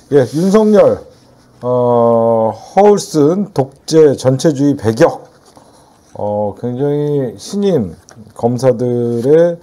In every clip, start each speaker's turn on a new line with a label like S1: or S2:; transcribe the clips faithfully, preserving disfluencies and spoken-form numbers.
S1: 예, 윤석열 어, 허울슨 독재 전체주의 배격. 어, 굉장히 신임 검사들의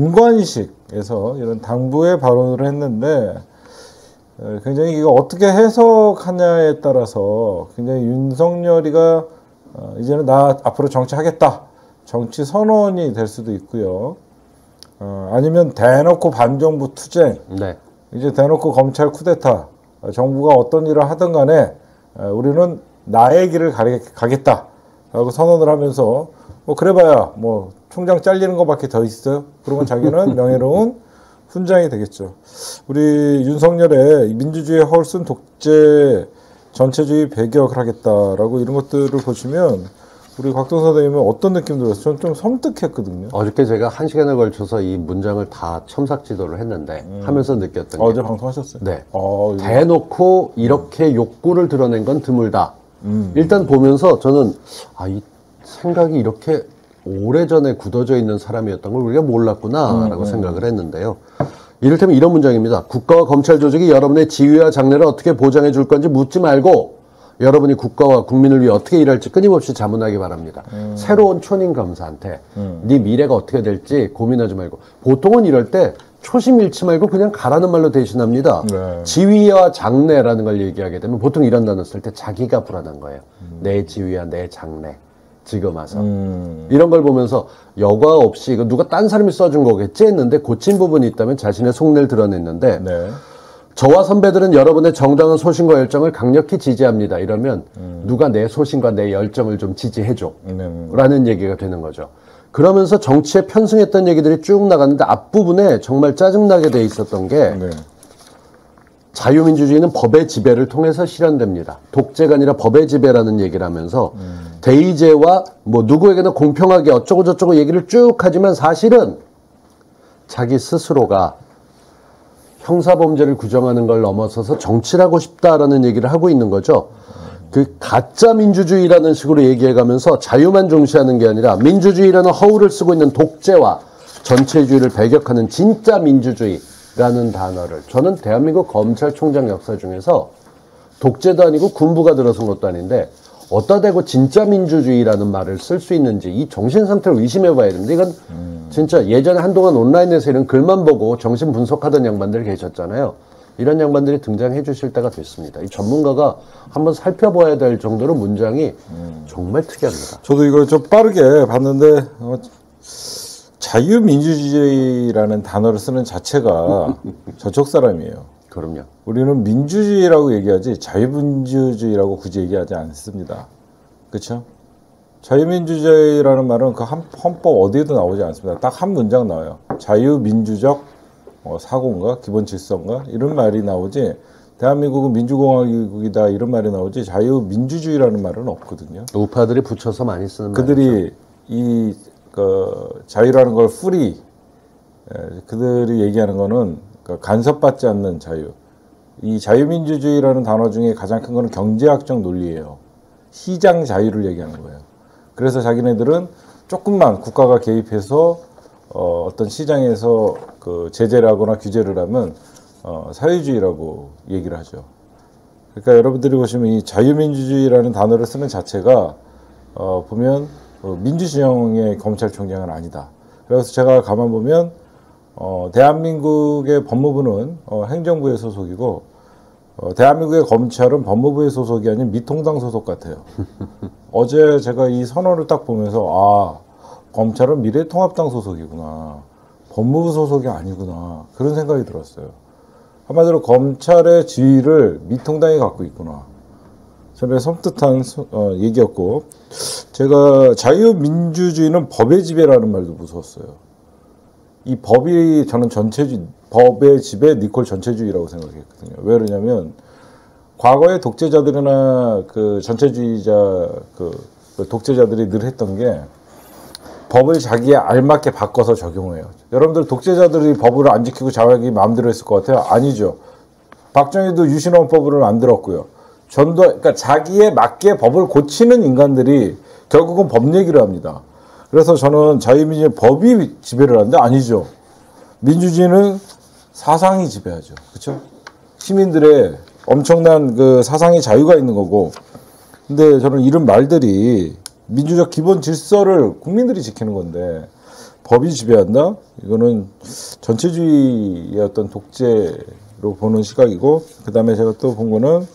S1: 임관식에서 이런 당부의 발언을 했는데 어, 굉장히 이거 어떻게 해석하냐에 따라서 굉장히 윤석열이가 어, 이제는 나 앞으로 정치하겠다. 정치 선언이 될 수도 있고요. 어, 아니면 대놓고 반정부 투쟁.
S2: 네.
S1: 이제 대놓고 검찰 쿠데타. 정부가 어떤 일을 하든 간에 우리는 나의 길을 가겠다 라고 선언을 하면서 뭐 그래봐야 뭐 총장 잘리는 것밖에 더 있어요. 그러면 자기는 명예로운 훈장이 되겠죠. 우리 윤석열의 민주주의 허울순 독재 전체주의 배격을 하겠다라고 이런 것들을 보시면 우리 곽동선 선생님은 어떤 느낌 들었어요? 저는 좀 섬뜩했거든요.
S2: 어저께 제가 한 시간에 걸쳐서 이 문장을 다 첨삭지도를 했는데 음. 하면서 느꼈던 게
S1: 어제 방송하셨어요?
S2: 네.
S1: 어,
S2: 대놓고 이렇게 음. 욕구를 드러낸 건 드물다. 음. 일단 보면서 저는 아, 이 생각이 이렇게 오래전에 굳어져 있는 사람이었던 걸 우리가 몰랐구나 라고 음, 음. 생각을 했는데요. 이를테면 이런 문장입니다. 국가와 검찰 조직이 여러분의 지위와 장래를 어떻게 보장해 줄 건지 묻지 말고 여러분이 국가와 국민을 위해 어떻게 일할지 끊임없이 자문하기 바랍니다. 음. 새로운 초임 검사한테 음. 네 미래가 어떻게 될지 고민하지 말고, 보통은 이럴 때 초심 잃지 말고 그냥 가라는 말로 대신합니다. 네. 지위와 장래라는 걸 얘기하게 되면 보통 이런 단어 쓸 때 자기가 불안한 거예요. 음. 내 지위와 내 장래 지금 와서 음. 이런 걸 보면서 여과 없이 이거 누가 딴 사람이 써준 거겠지 했는데 고친 부분이 있다면 자신의 속내를 드러냈는데 네. 저와 선배들은 여러분의 정당한 소신과 열정을 강력히 지지합니다. 이러면 음. 누가 내 소신과 내 열정을 좀 지지해줘 음. 라는 얘기가 되는 거죠. 그러면서 정치에 편승했던 얘기들이 쭉 나갔는데 앞부분에 정말 짜증나게 돼 있었던 게 네. 자유민주주의는 법의 지배를 통해서 실현됩니다. 독재가 아니라 법의 지배라는 얘기를 하면서 음. 대의제와 뭐 누구에게나 공평하게 어쩌고 저쩌고 얘기를 쭉 하지만 사실은 자기 스스로가 형사범죄를 규정하는 걸 넘어서서 정치를 하고 싶다라는 얘기를 하고 있는 거죠. 그 가짜 민주주의라는 식으로 얘기해가면서 자유만 중시하는 게 아니라 민주주의라는 허울을 쓰고 있는 독재와 전체주의를 배격하는 진짜 민주주의라는 단어를, 저는 대한민국 검찰총장 역사 중에서 독재도 아니고 군부가 들어선 것도 아닌데 어디다 대고 진짜 민주주의라는 말을 쓸 수 있는지 이 정신 상태를 의심해 봐야 됩니다. 이건 음. 진짜 예전에 한동안 온라인에서 이런 글만 보고 정신 분석하던 양반들 계셨잖아요. 이런 양반들이 등장해 주실 때가 됐습니다. 이 전문가가 한번 살펴봐야 될 정도로 문장이 음. 정말 특이합니다.
S1: 저도 이걸 좀 빠르게 봤는데 어, 자유민주주의라는 단어를 쓰는 자체가 저쪽 사람이에요.
S2: 그럼요.
S1: 우리는 민주주의라고 얘기하지 자유민주주의라고 굳이 얘기하지 않습니다. 그렇죠? 자유민주주의라는 말은 그 헌법 어디에도 나오지 않습니다. 딱 한 문장 나와요. 자유민주적 어, 사고인가 기본질서인가 이런 말이 나오지, 대한민국은 민주공화국이다 이런 말이 나오지 자유민주주의라는 말은 없거든요.
S2: 우파들이 붙여서 많이 쓰는
S1: 그들이
S2: 말이죠.
S1: 이 그, 자유라는 걸 free, 에, 그들이 얘기하는 거는 그러니까 간섭받지 않는 자유. 이 자유민주주의라는 단어 중에 가장 큰 거는 경제학적 논리예요. 시장 자유를 얘기하는 거예요. 그래서 자기네들은 조금만 국가가 개입해서 어, 어떤 시장에서 그 제재를 하거나 규제를 하면 어, 사회주의라고 얘기를 하죠. 그러니까 여러분들이 보시면 이 자유민주주의라는 단어를 쓰는 자체가 어, 보면 어, 민주진영의 검찰총장은 아니다. 그래서 제가 가만 보면 어, 대한민국의 법무부는 어, 행정부의 소속이고 어, 대한민국의 검찰은 법무부의 소속이 아닌 미통당 소속 같아요. 어제 제가 이 선언을 딱 보면서 아, 검찰은 미래통합당 소속이구나. 법무부 소속이 아니구나. 그런 생각이 들었어요. 한마디로 검찰의 지위를 미통당이 갖고 있구나. 저는 섬뜩한 어, 얘기였고, 제가 자유민주주의는 법의 지배라는 말도 무서웠어요. 이 법이 저는 전체주의, 법의 지배 니콜 전체주의라고 생각했거든요. 왜 그러냐면 과거의 독재자들이나 그 전체주의자 그, 그 독재자들이 늘 했던 게 법을 자기에 알맞게 바꿔서 적용해요. 여러분들 독재자들이 법을 안 지키고 자기 마음대로 했을 것 같아요? 아니죠. 박정희도 유신헌법을 만들었고요. 전도, 그러니까 자기에 맞게 법을 고치는 인간들이 결국은 법 얘기를 합니다. 그래서 저는 자유민주주의 법이 지배를 하는데 아니죠. 민주주의는 사상이 지배하죠. 그렇죠? 시민들의 엄청난 그 사상의 자유가 있는 거고. 근데 저는 이런 말들이 민주적 기본 질서를 국민들이 지키는 건데 법이 지배한다? 이거는 전체주의의 어떤 독재로 보는 시각이고, 그 다음에 제가 또 본 거는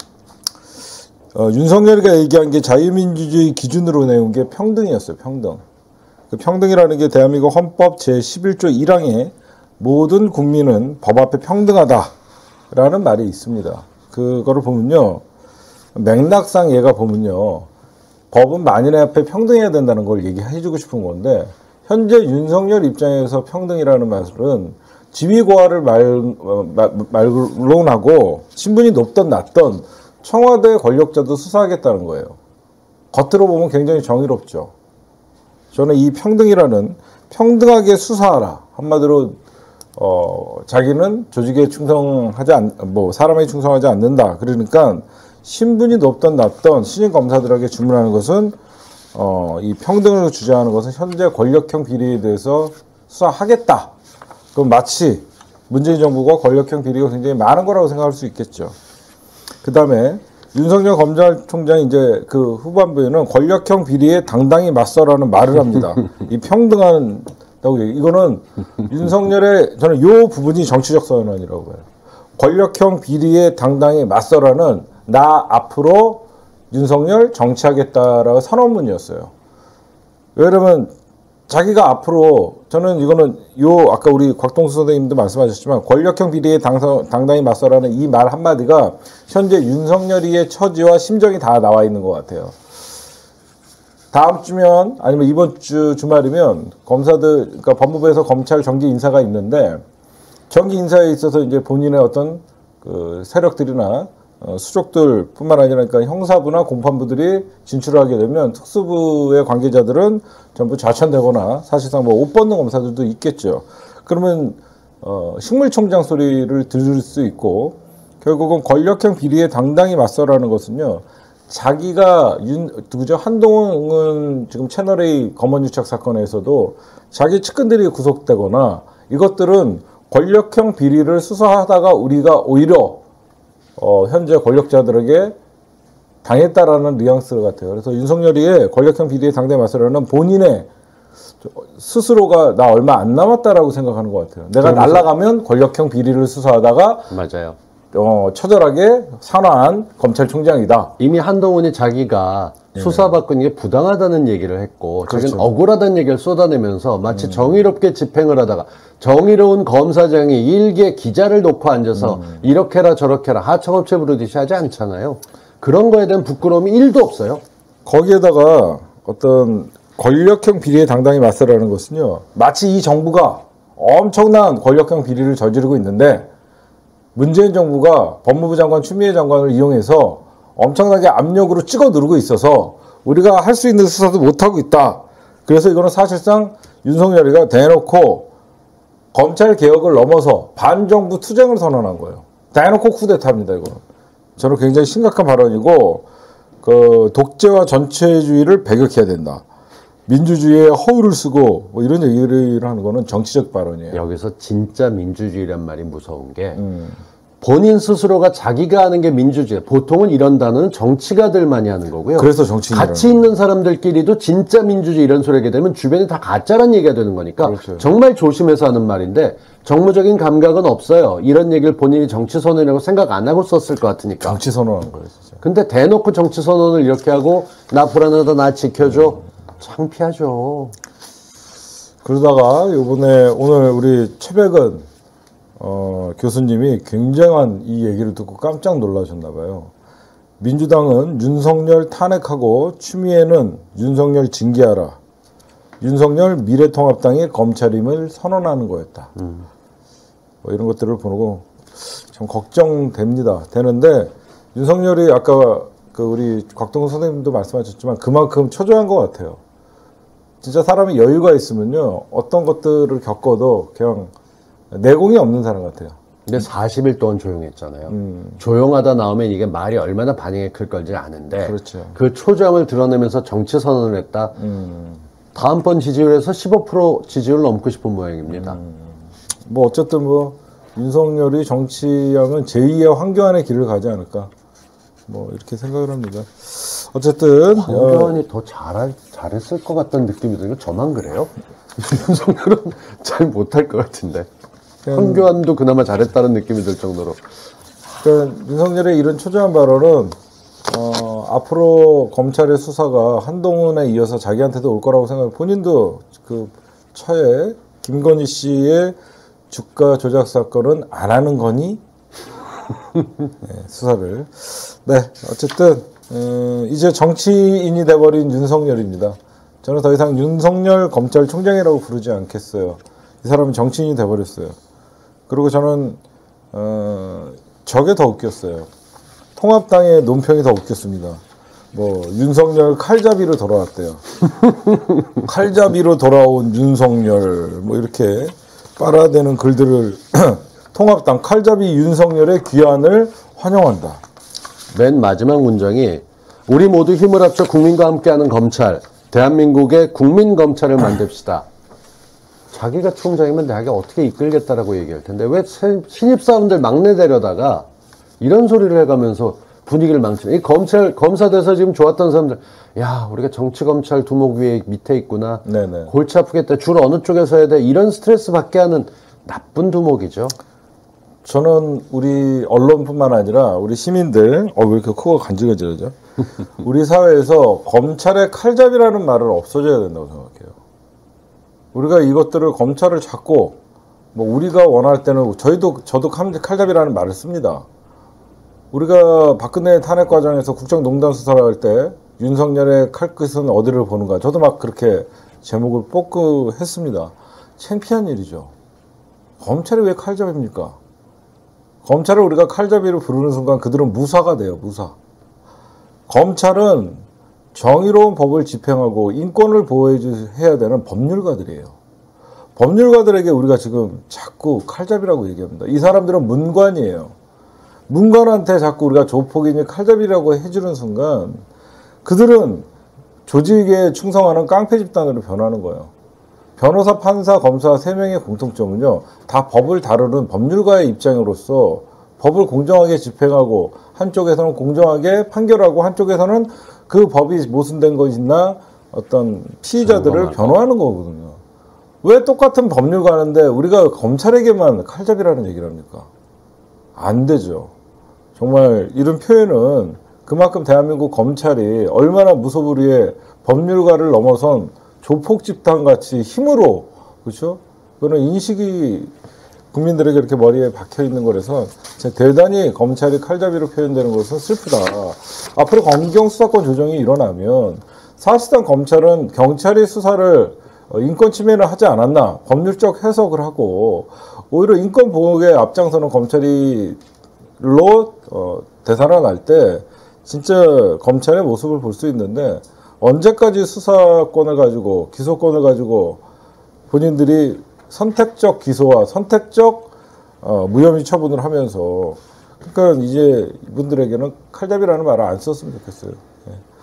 S1: 어, 윤석열이가 얘기한 게 자유민주주의 기준으로 내온 게 평등이었어요. 평등. 그 평등이라는 게 대한민국 헌법 제십일조 일항에 모든 국민은 법 앞에 평등하다라는 말이 있습니다. 그거를 보면요, 맥락상 얘가 보면요, 법은 만인의 앞에 평등해야 된다는 걸 얘기해주고 싶은 건데, 현재 윤석열 입장에서 평등이라는 말은 지위고하를 말, 말, 말론하고 신분이 높던 낮던 청와대 권력자도 수사하겠다는 거예요. 겉으로 보면 굉장히 정의롭죠. 저는 이 평등이라는, 평등하게 수사하라, 한마디로 어, 자기는 조직에 충성하지 않, 뭐 사람에 충성하지 않는다. 그러니까 신분이 높던 낮던 신임 검사들에게 주문하는 것은 어, 이 평등을 주장하는 것은 현재 권력형 비리에 대해서 수사하겠다. 그럼 마치 문재인 정부가 권력형 비리가 굉장히 많은 거라고 생각할 수 있겠죠. 그 다음에 윤석열 검찰총장이 이제 그 후반부에는 권력형 비리에 당당히 맞서라는 말을 합니다. 이 평등한다고 얘기. 이거는 윤석열의, 저는 요 부분이 정치적 선언이라고 봐요. 권력형 비리에 당당히 맞서라는, 나 앞으로 윤석열 정치하겠다라고 선언문이었어요. 왜냐면 자기가 앞으로, 저는 이거는 요 아까 우리 곽동수 선생님도 말씀하셨지만 권력형 비리에 당서, 당당히 맞서라는 이 말 한마디가 현재 윤석열이의 처지와 심정이 다 나와 있는 것 같아요. 다음 주면, 아니면 이번 주 주말이면 검사들, 그러니까 법무부에서 검찰 정기 인사가 있는데, 정기 인사에 있어서 이제 본인의 어떤 그 세력들이나 어, 수족들 뿐만 아니라, 그러니까 형사부나 공판부들이 진출하게 되면 특수부의 관계자들은 전부 좌천되거나 사실상 뭐 옷 벗는 검사들도 있겠죠. 그러면 어, 식물총장 소리를 들을 수 있고, 결국은 권력형 비리에 당당히 맞서라는 것은요, 자기가 윤, 누구죠? 한동훈은 지금 채널A 검언유착 사건에서도 자기 측근들이 구속되거나, 이것들은 권력형 비리를 수사하다가 우리가 오히려 어, 현재 권력자들에게 당했다라는 뉘앙스 같아요. 그래서 윤석열이의 권력형 비리에 당당히 맞서라는 본인의 스스로가 나 얼마 안 남았다라고 생각하는 것 같아요. 내가 날아가면 권력형 비리를 수사하다가
S2: 맞아요.
S1: 어, 처절하게 산화한 검찰총장이다.
S2: 이미 한동훈이 자기가 네. 수사받고 있는 게 부당하다는 얘기를 했고,
S1: 그렇죠.
S2: 자기는 억울하다는 얘기를 쏟아내면서 마치 음. 정의롭게 집행을 하다가, 정의로운 검사장이 일개 기자를 놓고 앉아서 음. 이렇게 해라 저렇게 해라 하청업체 부르듯이 하지 않잖아요. 그런 거에 대한 부끄러움이 일도 없어요.
S1: 거기에다가 어떤 권력형 비리에 당당히 맞서라는 것은요, 마치 이 정부가 엄청난 권력형 비리를 저지르고 있는데 문재인 정부가 법무부 장관 추미애 장관을 이용해서 엄청나게 압력으로 찍어 누르고 있어서 우리가 할 수 있는 수사도 못하고 있다. 그래서 이거는 사실상 윤석열이가 대놓고 검찰 개혁을 넘어서 반정부 투쟁을 선언한 거예요. 대놓고 쿠데타입니다, 이거는. 저는 굉장히 심각한 발언이고, 그 독재와 전체주의를 배격해야 된다. 민주주의에 허울을 쓰고 뭐 이런 얘기를 하는 거는 정치적 발언이에요.
S2: 여기서 진짜 민주주의란 말이 무서운 게
S1: 음.
S2: 본인 스스로가 자기가 하는 게 민주주의. 보통은 이런 단어는 정치가들만이 하는 거고요.
S1: 그래서 정치인
S2: 같이 있는 사람들끼리도 진짜 민주주의 이런 소리 하게 되면 주변이 다 가짜란 얘기가 되는 거니까
S1: 그렇죠.
S2: 정말 조심해서 하는 말인데 정무적인 감각은 없어요. 이런 얘기를 본인이 정치 선언이라고 생각 안 하고 썼을 것 같으니까.
S1: 정치 선언한 거예요, 진짜.
S2: 근데 대놓고 정치 선언을 이렇게 하고 나 불안하다 나 지켜줘. 창피하죠.
S1: 그러다가 요번에 오늘 우리 최백은 어, 교수님이 굉장한 이 얘기를 듣고 깜짝 놀라셨나 봐요. 민주당은 윤석열 탄핵하고 추미애는 윤석열 징계하라. 윤석열 미래통합당의 검찰임을 선언하는 거였다. 음. 뭐 이런 것들을 보고 참 걱정됩니다. 되는데 윤석열이 아까 그 우리 곽동수 선생님도 말씀하셨지만 그만큼 초조한 것 같아요. 진짜 사람이 여유가 있으면요, 어떤 것들을 겪어도 그냥 내공이 없는 사람 같아요.
S2: 근데 사십 일 동안 조용했잖아요. 음. 조용하다 나오면 이게 말이 얼마나 반응이 클 건지 아는데,
S1: 그렇죠.
S2: 그 초조함을 드러내면서 정치 선언을 했다. 음. 다음번 지지율에서 십오 퍼센트 지지율 넘고 싶은 모양입니다. 음.
S1: 뭐 어쨌든 뭐 윤석열이 정치하면 제이의 황교안의 길을 가지 않을까. 뭐 이렇게 생각을 합니다. 어쨌든
S2: 황교안이 어, 더 잘, 잘했을 것 같다는 느낌이 드는 거 저만 그래요? 윤석열은 잘 못할 것 같은데. 황교안도 그나마 잘했다는 느낌이 들 정도로.
S1: 그러니까 윤석열의 이런 초조한 발언은 어, 앞으로 검찰의 수사가 한동훈에 이어서 자기한테도 올 거라고 생각해요. 본인도 그 차에 김건희 씨의 주가 조작 사건은 안 하는 거니? 네, 수사를. 네, 어쨌든 음, 이제 정치인이 돼버린 윤석열입니다. 저는 더 이상 윤석열 검찰총장이라고 부르지 않겠어요. 이 사람은 정치인이 돼버렸어요. 그리고 저는 어, 저게 더 웃겼어요. 통합당의 논평이 더 웃겼습니다. 뭐 윤석열 칼잡이로 돌아왔대요. 칼잡이로 돌아온 윤석열 뭐 이렇게 빨아대는 글들을 통합당 칼잡이 윤석열의 귀환을 환영한다.
S2: 맨 마지막 문장이 우리 모두 힘을 합쳐 국민과 함께하는 검찰, 대한민국의 국민검찰을 만듭시다. 자기가 총장이면 내가 어떻게 이끌겠다라고 얘기할 텐데 왜 신입사원들 막내 데려다가 이런 소리를 해가면서 분위기를 망치는 이 검찰 검사 돼서 지금 좋았던 사람들 야 우리가 정치검찰 두목 위에 밑에 있구나. 네네. 골치 아프겠다. 줄 어느 쪽에서 해야 돼. 이런 스트레스 받게 하는 나쁜 두목이죠.
S1: 저는 우리 언론뿐만 아니라 우리 시민들 어, 왜 이렇게 코가 간질간질하죠? 우리 사회에서 검찰의 칼잡이라는 말은 없어져야 된다고 생각해요. 우리가 이것들을 검찰을 잡고 뭐 우리가 원할 때는 저희도 저도 칼잡이라는 말을 씁니다. 우리가 박근혜 탄핵 과정에서 국정농단 수사를 할 때 윤석열의 칼끝은 어디를 보는가 저도 막 그렇게 제목을 뽑고 했습니다. 창피한 일이죠. 검찰이 왜 칼잡이입니까? 검찰을 우리가 칼잡이로 부르는 순간 그들은 무사가 돼요. 무사. 검찰은 정의로운 법을 집행하고 인권을 보호해야 되는 법률가들이에요. 법률가들에게 우리가 지금 자꾸 칼잡이라고 얘기합니다. 이 사람들은 문관이에요. 문관한테 자꾸 우리가 조폭이니 칼잡이라고 해주는 순간 그들은 조직에 충성하는 깡패 집단으로 변하는 거예요. 변호사, 판사, 검사 세 명의 공통점은요. 다 법을 다루는 법률가의 입장으로서 법을 공정하게 집행하고 한쪽에서는 공정하게 판결하고 한쪽에서는 그 법이 모순된 것이나 어떤 피의자들을 변호하는 거거든요. 왜 똑같은 법률가인데 우리가 검찰에게만 칼잡이라는 얘기를 합니까? 안 되죠. 정말 이런 표현은 그만큼 대한민국 검찰이 얼마나 무소불위의 법률가를 넘어선 조폭 집단 같이 힘으로 그렇죠? 그런 인식이 국민들에게 이렇게 머리에 박혀 있는 거라서 대단히 검찰이 칼잡이로 표현되는 것은 슬프다. 앞으로 검경 수사권 조정이 일어나면 사실상 검찰은 경찰이 수사를 인권 침해를 하지 않았나 법률적 해석을 하고 오히려 인권 보호에 앞장서는 검찰이 로 어, 되살아날 때 진짜 검찰의 모습을 볼 수 있는데 언제까지 수사권을 가지고 기소권을 가지고 본인들이 선택적 기소와 선택적 어, 무혐의 처분을 하면서 그러니까 이제 이분들에게는 칼잡이라는 말을 안 썼으면 좋겠어요. 예.